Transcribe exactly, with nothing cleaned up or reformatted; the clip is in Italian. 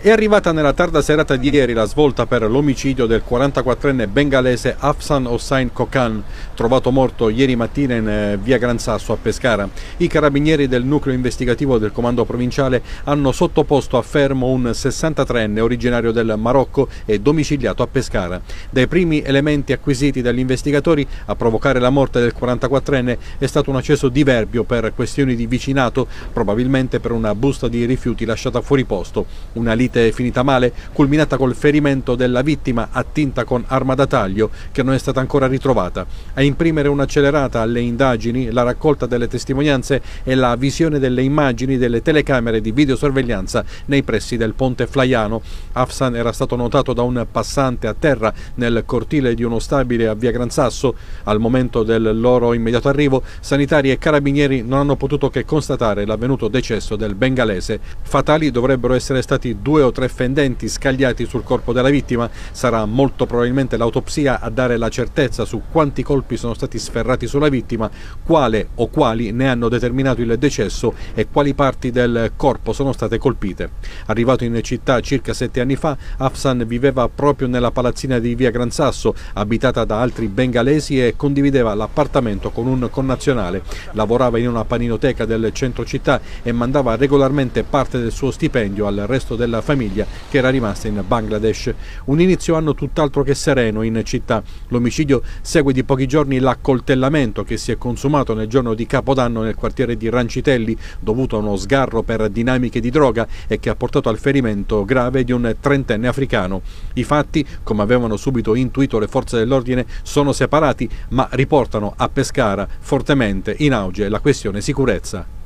È arrivata nella tarda serata di ieri la svolta per l'omicidio del quarantaquattrenne bengalese Afsan Hossain Kokan, trovato morto ieri mattina in via Gran Sasso a Pescara. I carabinieri del nucleo investigativo del comando provinciale hanno sottoposto a fermo un sessantatreenne originario del Marocco e domiciliato a Pescara. Dai primi elementi acquisiti dagli investigatori, a provocare la morte del quarantaquattrenne è stato un acceso diverbio per questioni di vicinato, probabilmente per una busta di rifiuti lasciata fuori posto. Una lite è finita male, culminata col ferimento della vittima attinta con arma da taglio che non è stata ancora ritrovata. A imprimere un'accelerata alle indagini la raccolta delle testimonianze e la visione delle immagini delle telecamere di videosorveglianza nei pressi del ponte Flaiano. Afsan era stato notato da un passante a terra nel cortile di uno stabile a via Gran Sasso. Al momento del loro immediato arrivo, sanitari e carabinieri non hanno potuto che constatare l'avvenuto decesso del bengalese. Fatali dovrebbero essere stati due o tre fendenti scagliati sul corpo della vittima. Sarà molto probabilmente l'autopsia a dare la certezza su quanti colpi sono stati sferrati sulla vittima, quale o quali ne hanno determinato il decesso e quali parti del corpo sono state colpite. Arrivato in città circa sette anni fa, Afsan viveva proprio nella palazzina di via Gran Sasso, abitata da altri bengalesi, e condivideva l'appartamento con un connazionale. Lavorava in una paninoteca del centro città e mandava regolarmente parte del suo stipendio al resto della famiglia che era rimasta in Bangladesh. Un inizio anno tutt'altro che sereno in città. L'omicidio segue di pochi giorni l'accoltellamento che si è consumato nel giorno di Capodanno nel quartiere di Rancitelli, dovuto a uno sgarro per dinamiche di droga e che ha portato al ferimento grave di un trentenne africano. I fatti, come avevano subito intuito le forze dell'ordine, sono separati ma riportano a Pescara fortemente in auge la questione sicurezza.